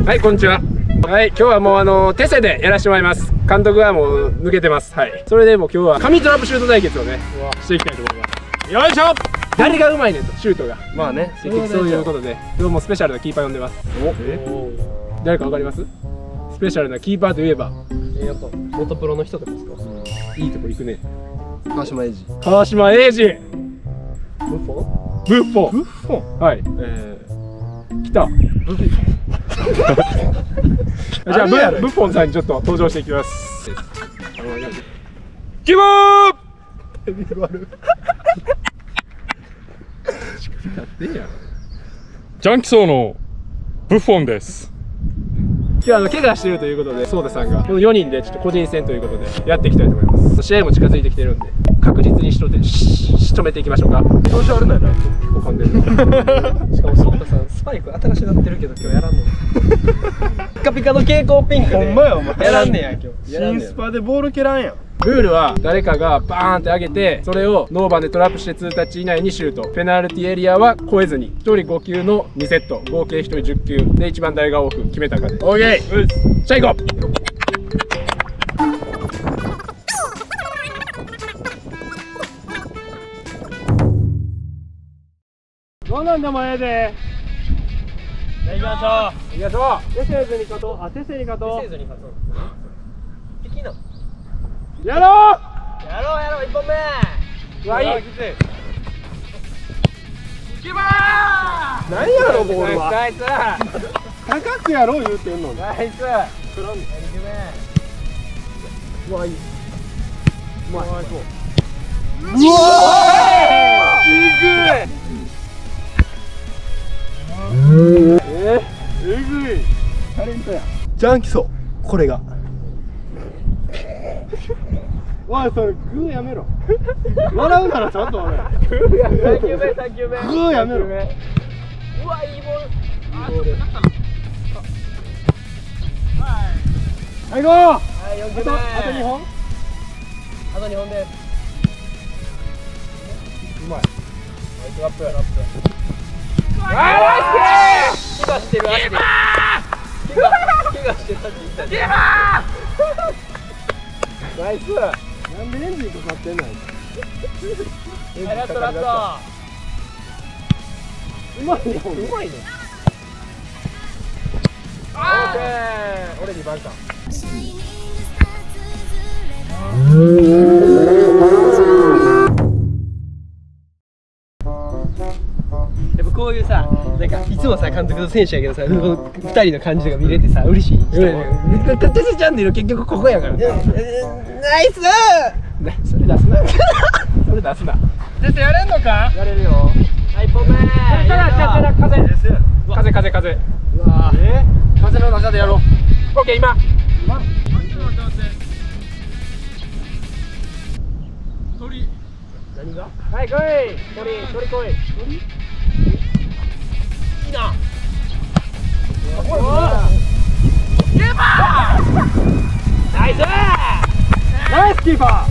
はい、こんにちは。はい、今日はもう手製でやらせてもらいます。監督はもう抜けてます。はい。それでもう今日は紙トラップシュート対決をね、していきたいと思います。よいしょ。誰がうまいねんと、シュートが。まあね、そういうことで、今日もスペシャルなキーパー呼んでます。誰かわかります？スペシャルなキーパーといえば。 やっぱ元プロの人ってことですか？ いいとこ行くね。 川島英二。 川島英二。 ブッフォン？ ブッフォン。 ブッフォン。 はい。来た。ブッフォン。じゃあブッフォンさんにちょっと登場していきます。キボー。 ジャンキソーのブッフォンです。 今日怪我してるということで、ソーダさんがこの4人でちょっと個人戦ということでやっていきたいと思います。試合も近づいてきてるんで、確実に仕留めていきましょうか。調子悪ないな、結構噛んでる。 しかもソーダさんスパイク新しなってるけど今日やらんねん。ピカピカの蛍光ピンクで。 ほんまやお前。 やらんねんや今日。 新スパでボール蹴らんやん。 ルールは誰かがバーンって上げて、それをノーバンでトラップして2タッチ以内にシュート。ペナルティエリアは超えずに1人5球の2セット、合計1人10球で一番誰が多く決めたかで OK。 じゃあ行こう。どんなんでもええで。 行きましょ行きましょう。 う。テセーズに勝とう。あ、テセに勝とう。 テセーズに勝とう。敵な。 やろう。 やろう1本目。 うわ、いい。 きつい。 決まー。 何やろボールは。 ナイス。 高くやろう言うてんのに。 ナイス。 クラン。 うわ、いい。うまい。 うわー。 えぐい。タレントや。ジャンキソ、これが。おい、それグーやめろ。笑うならちゃんと俺。 3球目。 グーやめろ。 うわ、いいボール。 はい、行こう。 はい、4球目。 あと2本。 あと2本です。 うまい。 トラップ。 ナイス怪我してる足で。怪我してる足で。 ナイス。 なんでエンジンかかってんの。 ラット。 うまいね。 うまいね。オーケー。俺2番か。やっぱこういうさ、なんかいつもさ監督と選手やけどさ、2人の感じとか見れてさ嬉しい。テセチャンネル結局ここやから。ナイス。 それ出すな。それ出すな。 テセやれんのか。 やれるよ。はい、1本目。 風。 うわー。 風の中でやろう。オッケー、今。 何が？ はい、来い。鳥来い。 いいな。 ナイス。ナイスキーパー。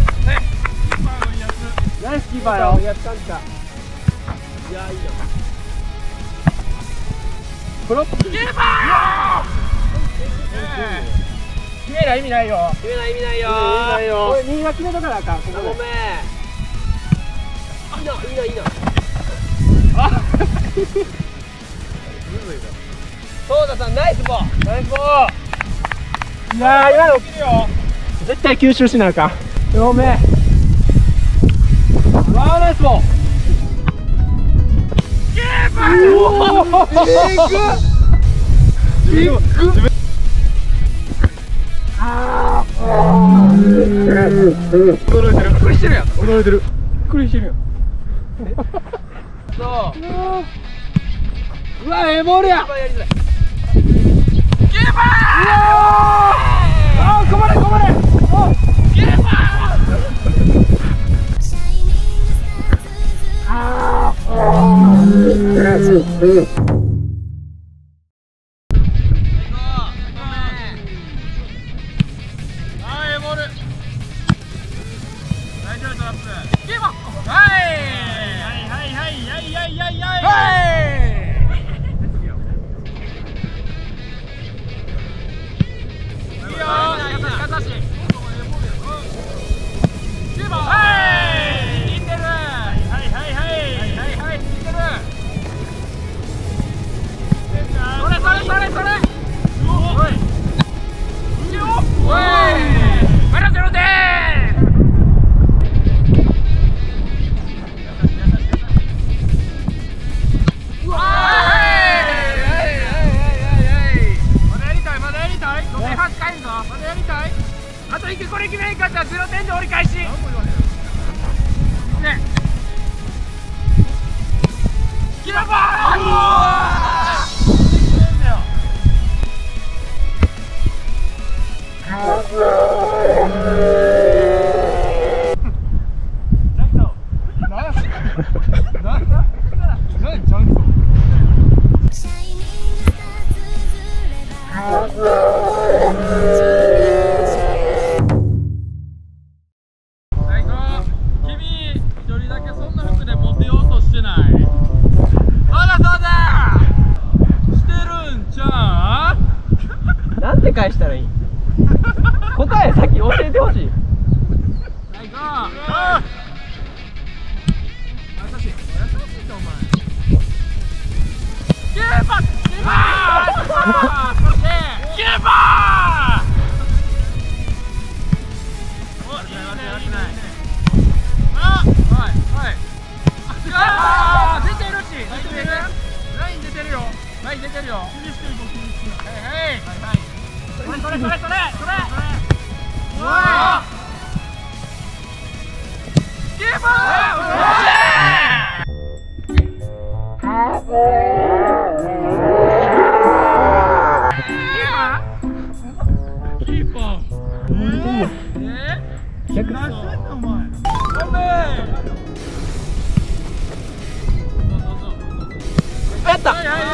ナイスキーパーよ。 やったんか。いや、いいな。 プロップ。キーパー。決めない意味ないよ。 決めない意味ないよ。 これ右が決めとかなあかん。ここごめん。 で。 いいな。ソーダさんナイスボー。 いやー、今の起きるよ。絶対吸収しなあかん。両目。ナイスボー。キーパー。 驚いてる。 そう。 うわ、ええボールや。 一番やりづらい。 キーパー。ああ、こぼれ。キーパー。 なんて返したらいい？答えさっき教えてほしい。やった。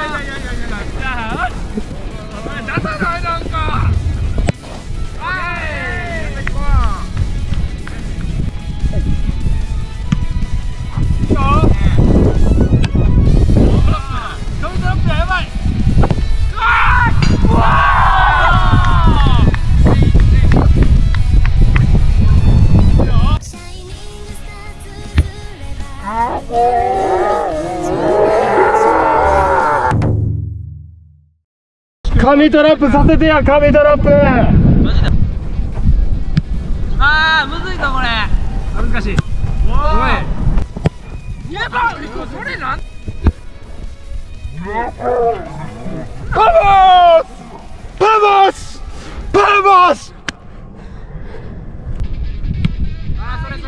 神トラップさせてや、神トラップ。 あー、むずいぞこれ。 難しい。おい。やばい。それなん。 Vamos! Vamos! Vamos! あ、それ。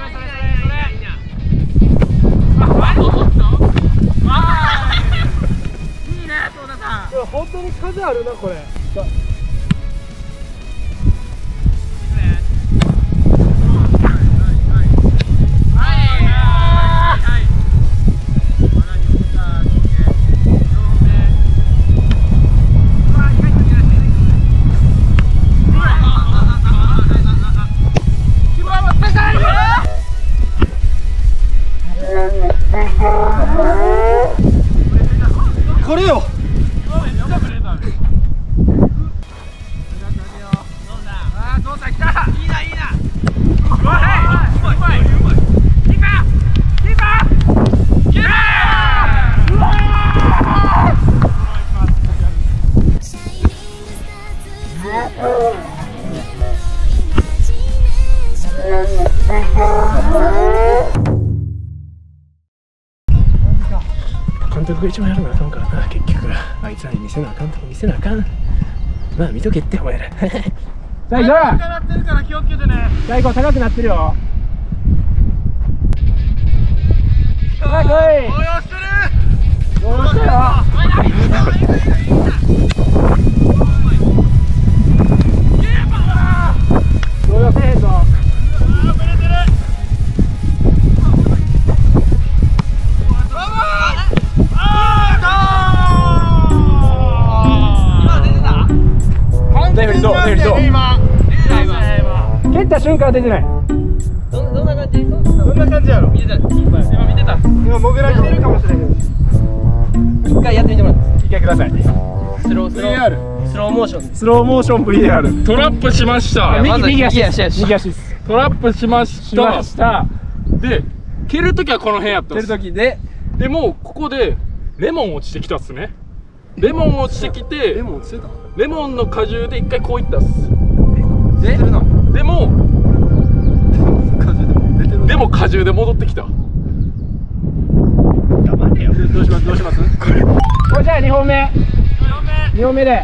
いいね、そうださん。 本当に風あるな、これ。これよ。 監督が一番やるのあかんからな、結局あいつらに見せなあかんとこ見せなあかん。まあ見とけってお前ら。さあ行こう。なってるから気をつけてね。さあ行こう、高くなってるよ。さあ来い。応用してる。応用してよ。応用せえへんぞ。蹴った瞬間出てない。 どんな感じ？ どんな感じやろ。 見てた。今見てた。 今モグラ来てるかもしれないけど。 一回やってみてもらって。 一回ください。 スロー VR。 スローモーション。 スローモーション VR。 トラップしました右足です。 右足右足です。 トラップしまししたました。 で蹴るときはこの辺やったん蹴るです。 時ででもここでレモン落ちてきたっすね。レモン落ちてきてレモン落ちてた。 レモンの果汁で一回こういったっす。 ででも果汁でも出てる。 でも果汁で戻ってきた。 黙れよ。 どうしますどうします。これじゃあ2本目。2本目で。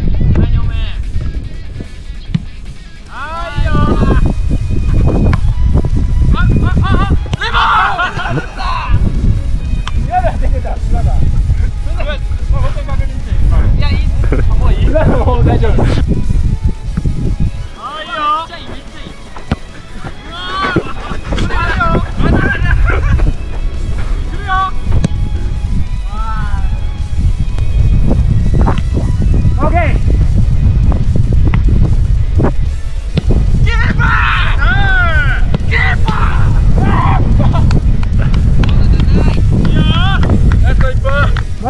今のもう大丈夫です。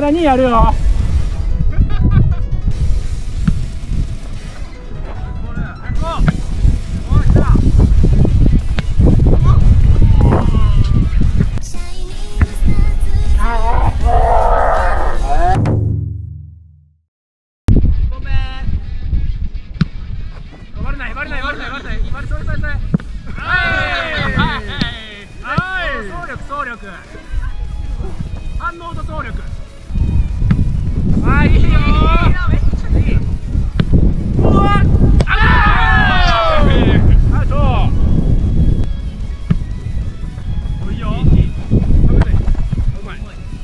だ2あるよ。 反応と走力。あ、いいよ。めっちゃいい。うわ、アウト。いいよ。危ない。うまい。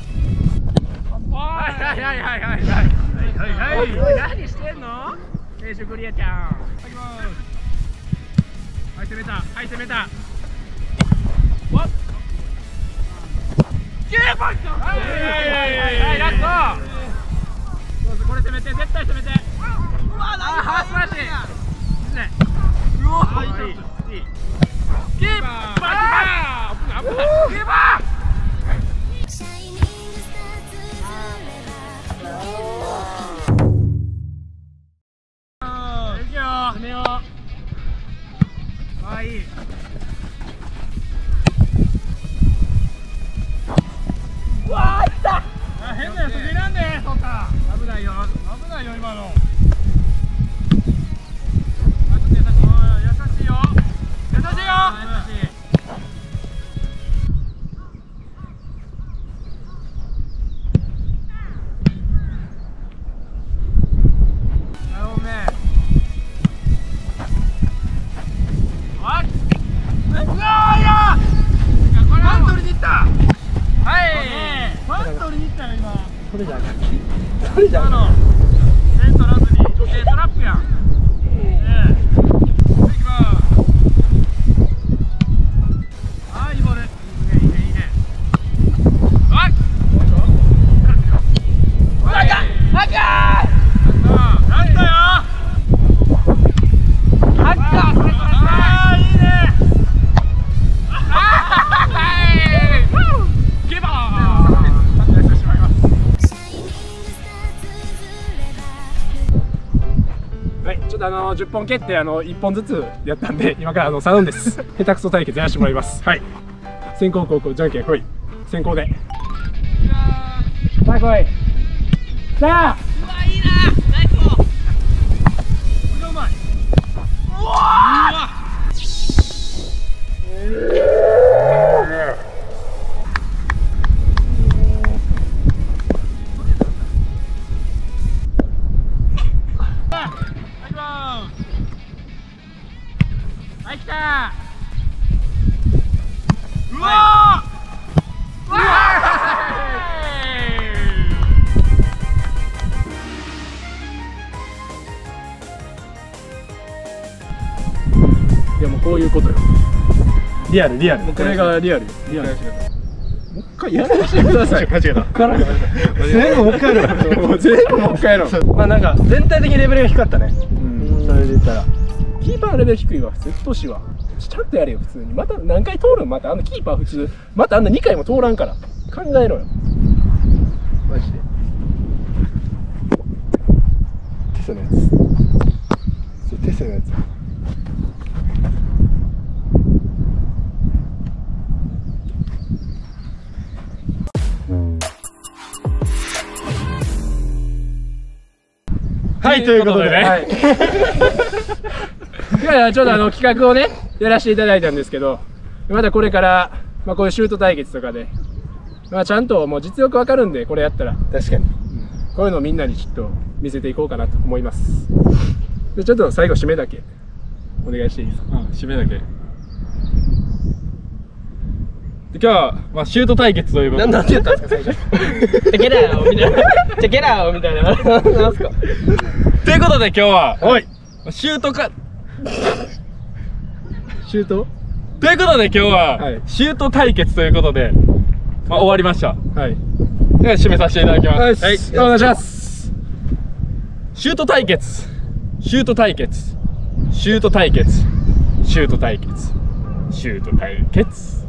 はいはいはいはいはいはい。何してんの？選手クリアちゃん。はい攻めた。はい攻めた。わっ。9ポイント。はいはいラスト。どうぞこれ攻めて、絶対攻めて。うわ、素晴らしい。いいね。うわ、いい。キーパー。キーパー。いくよ。攻めよう。はい。うわー、いった。変なやつ出らんで、そっか。危ないよ。危ないよ、今の。ちょっと優しい。優しいよ。優しいよ。優しい。 それじゃん。それじゃん。 点取らずに女性トラップやん。いきます。はい、いいボール。いいね、いいね、いいね。はい。赤。赤。やったよ。赤。ああ、いいね。ゲバー。 はい、ちょっと10本蹴って1本ずつやったんで、今からサドンです。下手くそ対決やらせてもらいます。はい。先攻後攻じゃんけんほい。先攻で。さあ来い。さあ。 うわ、いいな。ナイス。 うまい。うわはい、来た。うわー。うわいやもうこういうことよ。リアルリアル。これがリアル。リアル。もう一回やらせてください。 間違えた。 全部もう一回やろう。全部もう一回やろう。まあなんか全体的にレベルが低かったね。それで言ったら。キーパーのレベル低いわ、普通、都市は。ちゃんとやれよ、普通に。また何回通るん？またキーパー普通。また2回も通らんから。考えろよ。マジで。テセのやつ。テセのやつ。はい、ということでね。はい、いやちょっと企画をね、やらせていただいたんですけど、またこれから、まあ、こういうシュート対決とかで、まあ、ちゃんともう実力わかるんで、これやったら。確かに。こういうのをみんなにちょっと見せていこうかなと思います。でちょっと最後、締めだけ、お願いしていいですか。 締めだけ。今日は、まあ、シュート対決ということで。 なんて言ったんですか、最初。ゲラーみたいな。ゲラーみたいな。なんすか。 ということで今日は、シュートか、 シュートということで今日は、 はい、 シュート対決ということで、まあ、終わりました。 はい。 では締めさせていただきます。 はい、お願いします。 シュート対決、シュート対決、シュート対決、シュート対決、シュート対決。